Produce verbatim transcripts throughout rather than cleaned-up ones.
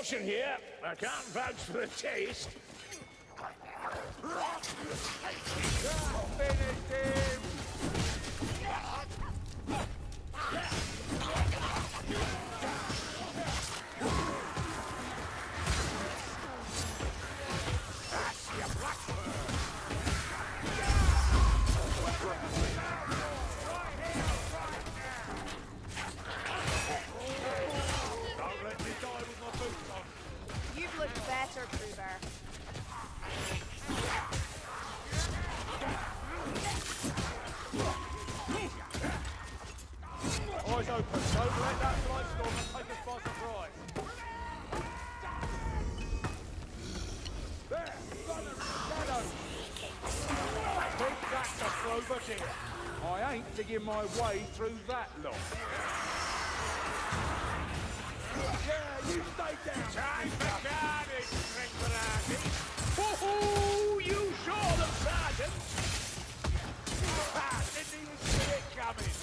Caution here. I can't vouch for the taste. Finish him! You've looked better, Kruber. Eyes open. Don't let that blightstorm take us by surprise. There! Runner shadow! Keep that to Clover dear. I ain't digging my way through that lot. Yeah, you stay down! Time for carnage, Ringverati. Hoo-hoo! You saw them, Sergeant! Ah, didn't even see it coming.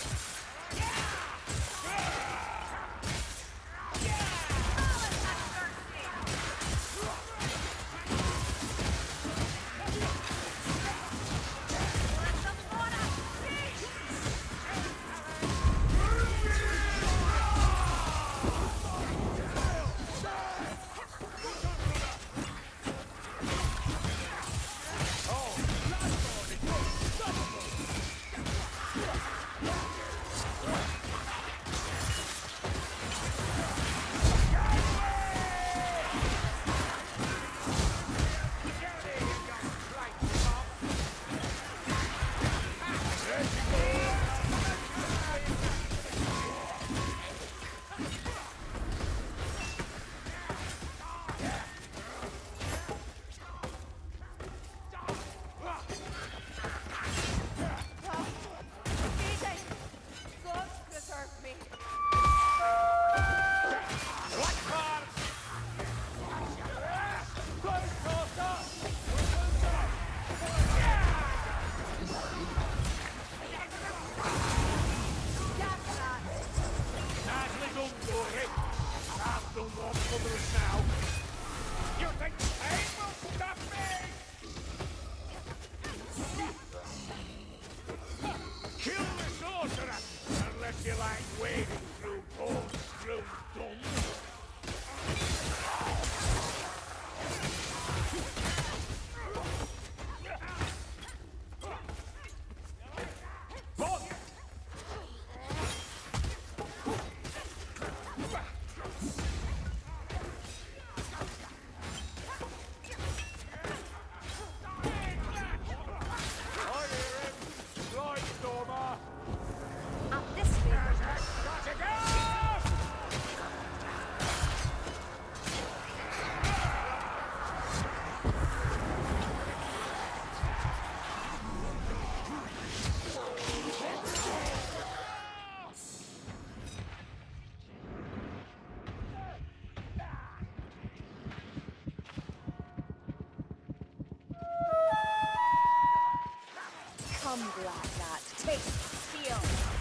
Take steel.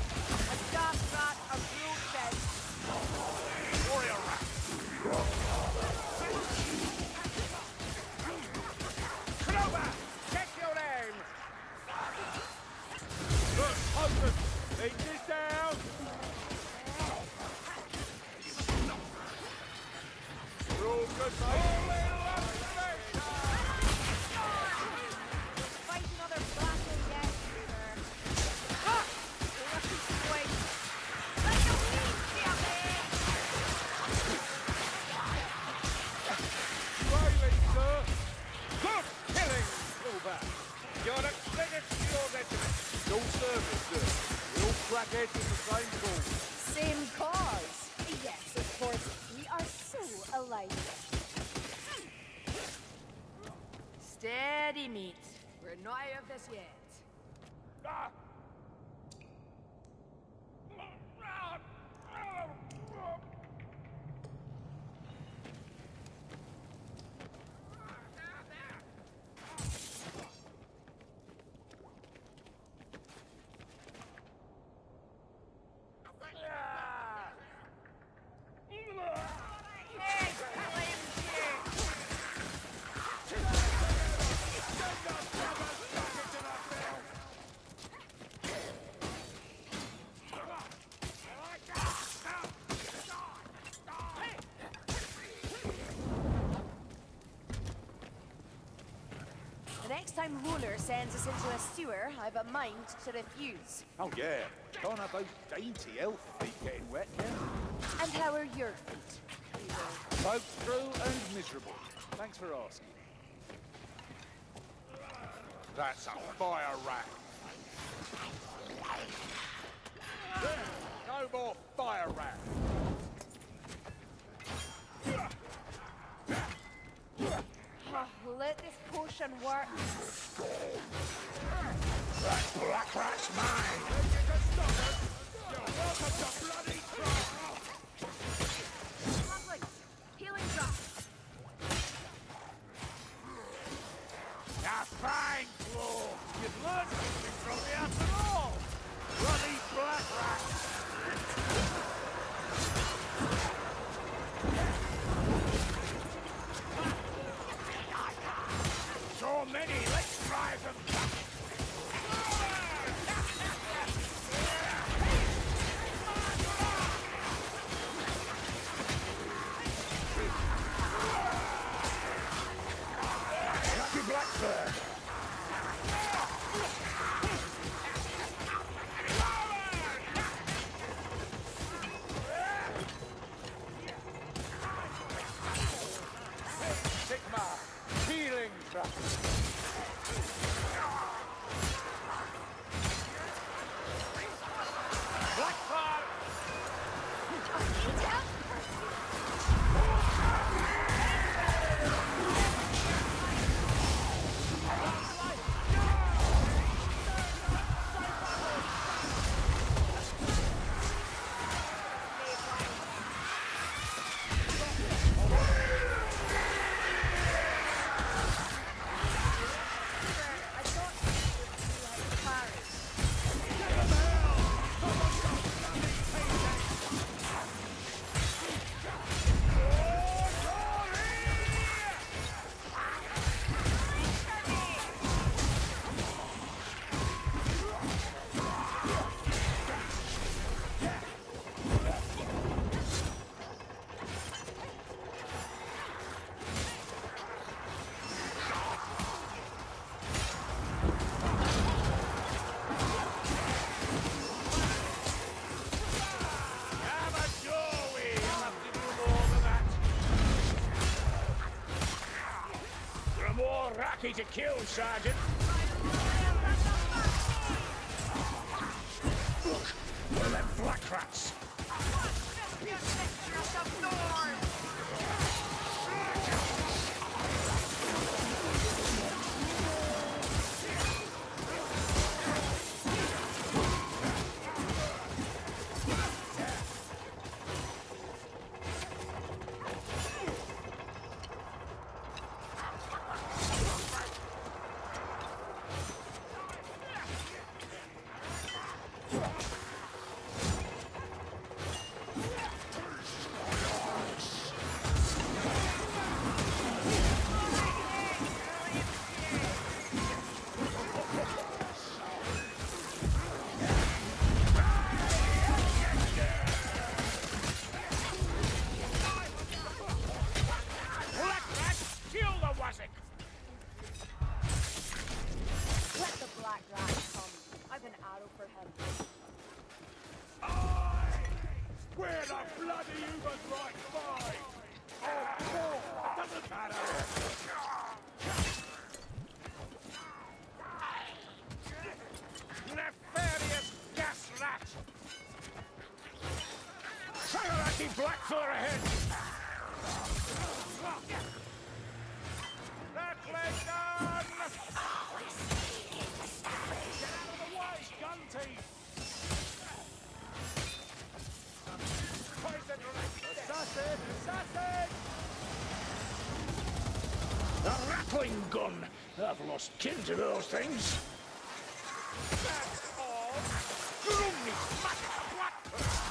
A dark rot of bloodshed. Warrior rat. Clover, check your aim. Look, Hudson, lead this down. We're all good, mate. Fight another battle yet, Kruber. Ah! Lucky swing. Let your feet feel me! Riley, sir. Good killing, Silver. You're the biggest to your regiment. Your service, sir. We all crack heads with the same cause. Same cause. Yes, of course. We are so alike. Steady, meat. We're not out of this yet. Ah! Hey! The next time Roller sends us into a sewer, I've a mind to refuse. Oh, yeah. Can't have those dainty elf feet getting wet, yeah? And how are your feet? Both through and miserable. Thanks for asking. That's a fire rat. There, no more fire rat. Oh, let this potion work. That black rat's mine! You're welcome to bloody trouble! Lovely. Healing drop. Now fine, Claw! You've learned something from me after all! Bloody black rat! So many, let's drive them back! Lucky Blackbird! Sigma, healing trap. Blackfire! To kill, Sergeant. Look, one of them black rats. Blackfur ahead! That leg gun! Get out of the way, gun team! Assassin! Assassin! A rattling gun! I've lost kin to those things. That's all! Gloomy smash the Blackfur!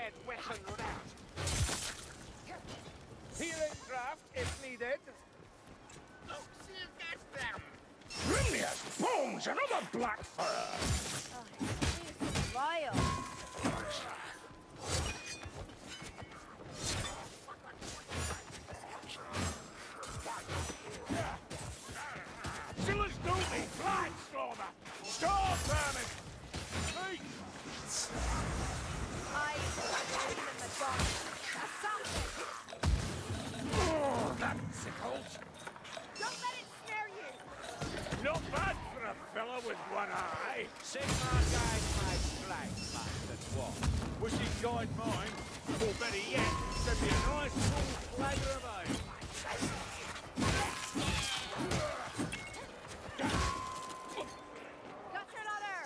said weapon route. Healing draft if needed. Oh, see you get them. Brilliant! Bones, another black fur! Oh, it's vile. Silas Dooley, blind stormer! Storm vermin! Meat! I believe in the dark. Assassin! Oh, that tickles! Don't let it scare you! Not bad for a fella with one eye. Sigmar guide my flag, that's what. Wish he'd guide mine. Or better yet, send me a nice full flagger of ale. Got another!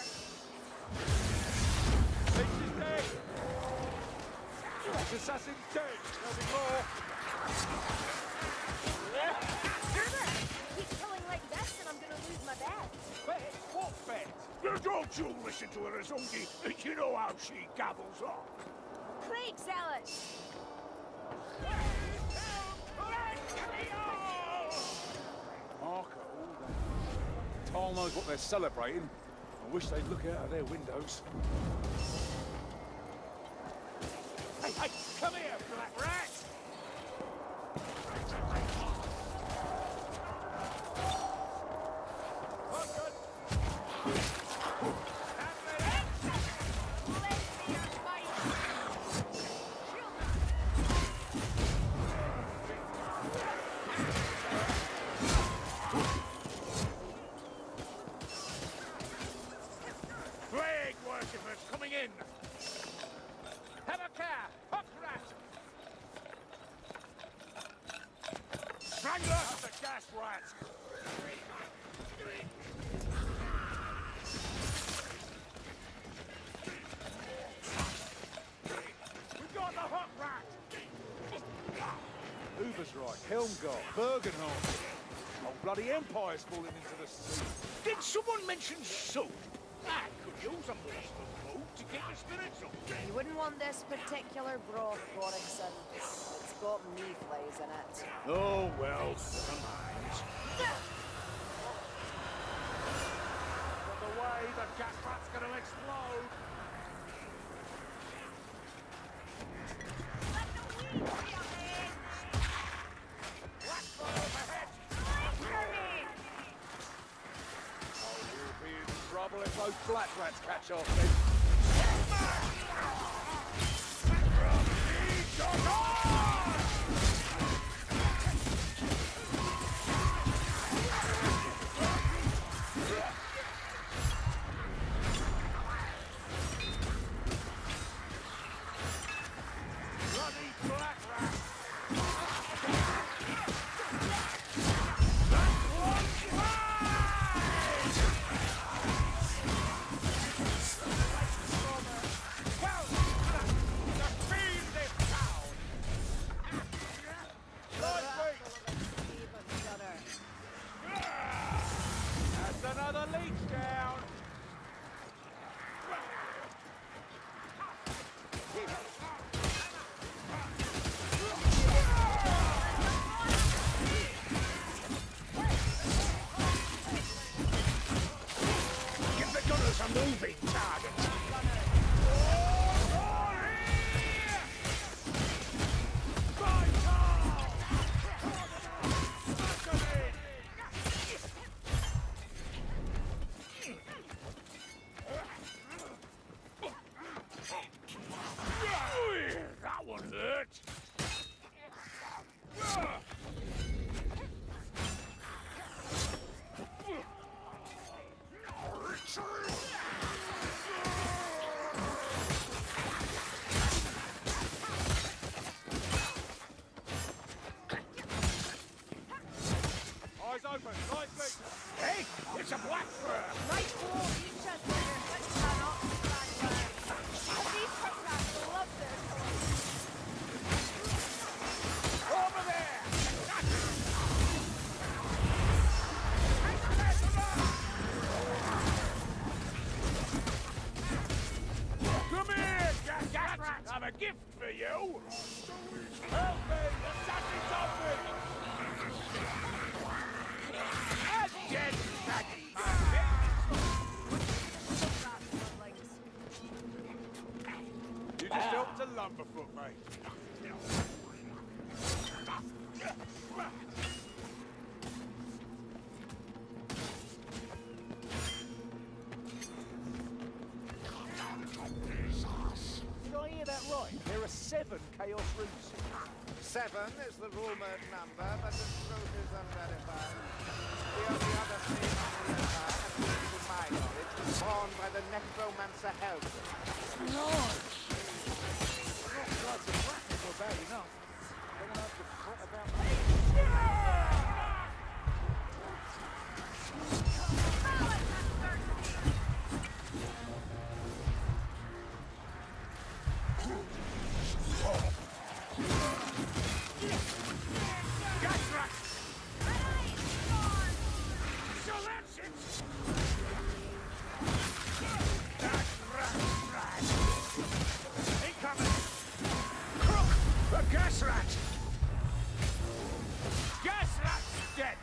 Leech is dead. This assassin's dead. There'll be more. Keep killing like this and I'm gonna lose my bet. Bet? What bet? Don't you listen to her, Azungi. You know how she gabbles on. Plague Zealot! Marco, all that. Tal knows what they're celebrating. I wish they'd look out of their windows. Hey, hey, come here, black rat! Plague worshippers coming in. Have a care! Hop rat! Strangler of the gas rat. We've got the hot rat! Hoover's right. Helmgart, Bergenholm. Whole bloody empire's falling into the sea. Did someone mention soup? I could use a morsel of food to keep the spirits up. You wouldn't want this particular broth, Warwickson. It's got mayflies in it. Oh, well, never mind. But the way the gas rat's gonna explode. Let the weed be up there! Black fire overhead! Wait for me! Oh, you'll be in trouble if those black rats catch off then. Bloody black rat. Well, the fiend is down. That's another leech down. Give the gunners a moving target. That one hurt. Eyes open, nicely. Hey, it's a black fur. Right for each other, but cannot stand well. These crocodiles love their colors. Over there. Come here, gas rat. I have a gift Did I hear that right? There are seven Chaos Roots. Seven is the rumoured number, but the truth is unverified. The only other thing on the empire, at least to my knowledge, was born by the necromancer Helgen. Nice! Not quite so practical bad enough. Don't want to have to fret about that. Gas rat! Gas rat's dead!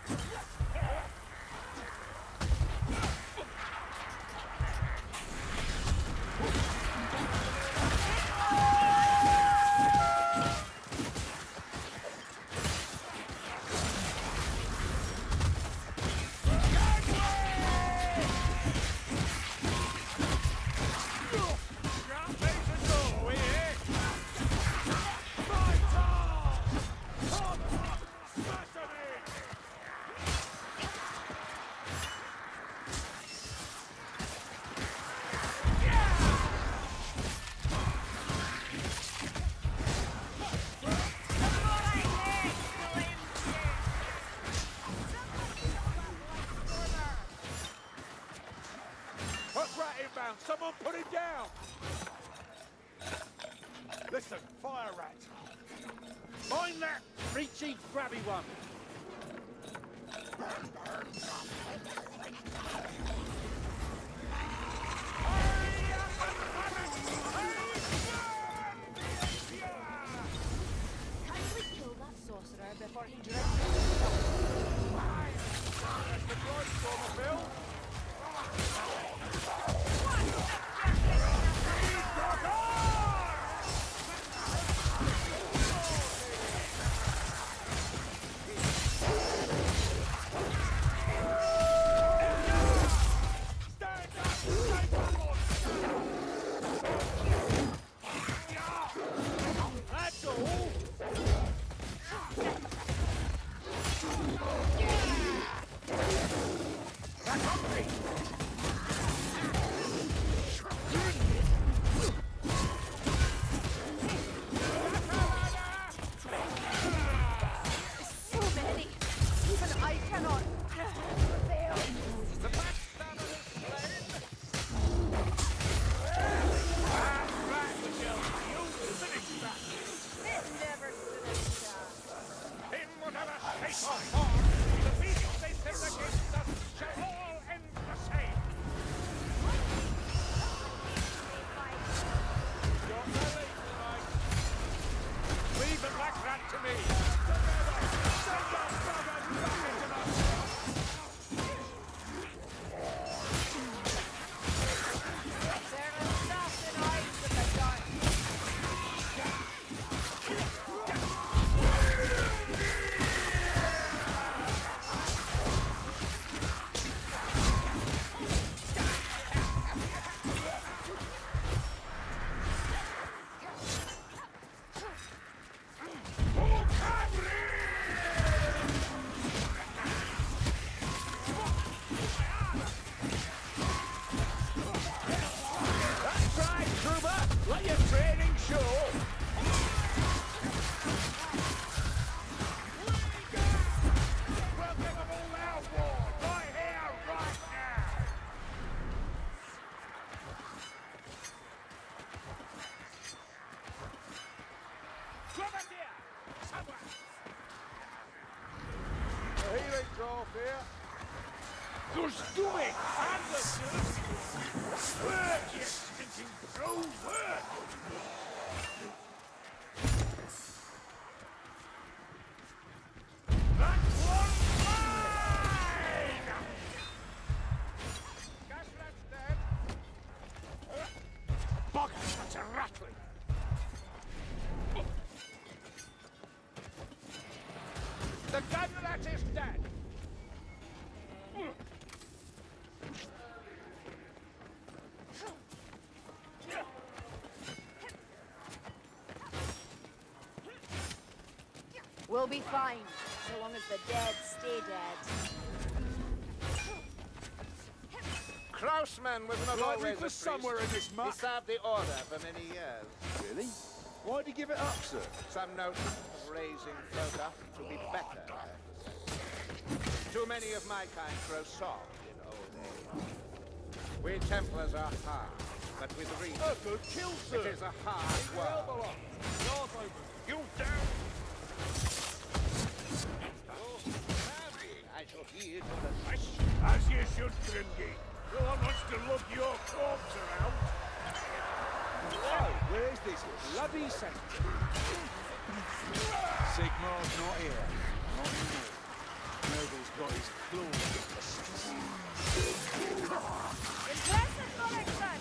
Someone put him down! Listen, fire rat. Find that reachy, grabby one. Can we kill that sorcerer before he drinks himself? That's the blood, Stormerville. Just do it! Anderson! Work, you stinking crow, work! That one's mine! Gasrat's dead. Bugger, that's a rattling. We'll be fine, so long as the dead stay dead. Krausman was not Likely always a for priest. somewhere in this He muck. served the order for many years. Really? Why'd he give it up, sir? Some notion of raising folk up to be better, I have to say. Too many of my kind grow soft in old age. We Templars are hard, but with reason. A good kill, sir. It is a hard Your elbow world. up. Yards open. You down! I shall heed your advice. As you should, Grimgate. No one wants to lug your corpse around. Oh, where's this bloody centre? Sigmar's not here. Not anymore. Noble's got his claws. Impressive, Collector!